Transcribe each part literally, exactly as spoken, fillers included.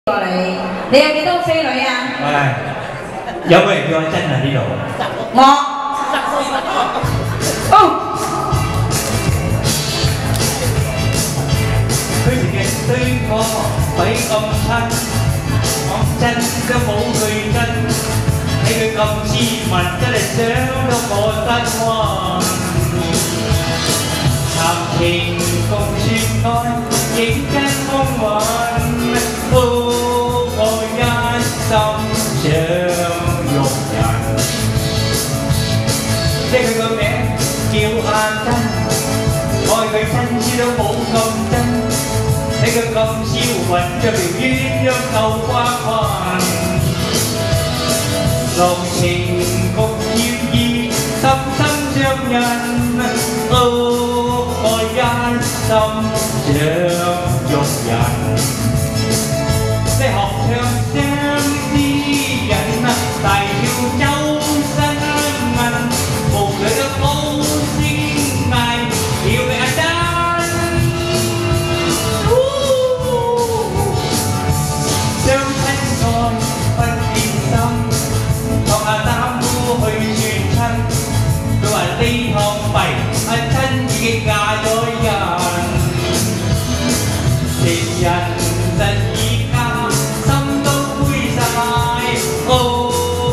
過你，你有幾多個飛女啊？ 係，有冇人叫阿珍啊？呢度？ 我。哦。 佢成日對我鬼咁親，講真都冇佢真，睇佢咁斯文，真係想到我失溫。談情共説愛，認真風韻。 心想育人，即係佢個名叫阿珍，愛佢親切都冇咁真，睇佢咁銷魂，着條鴛鴦舊花裙，濃情共協議，深深相印，都愛一心想育人，即係學唱聲。 大跳周身紋，無女嘅高聲嗌，叫你阿珍。相親愛不變心，託下擔夫去傳親。佢話呢趟弊，阿珍已經嫁咗人，情人實已嫁，心都灰晒。哦。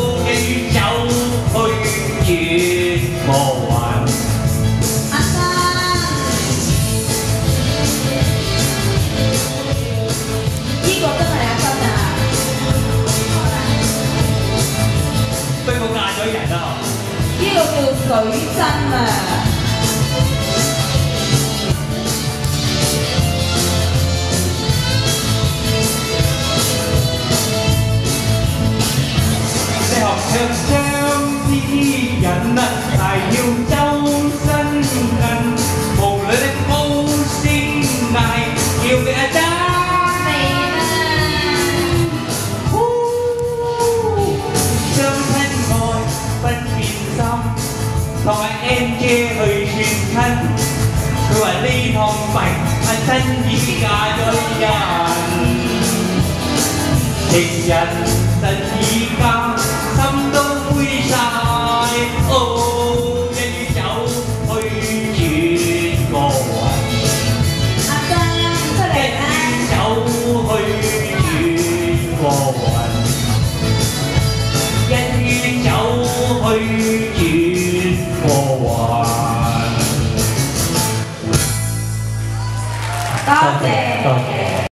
呢個叫水真啊！ 你學唱雙之人啊，大要周身銀，無女的高聲嗌，叫你阿珍。相親愛不變心。 同阿 M 姐去勸親，佢話呢趟弊，阿珍已經嫁咗人，情人實已。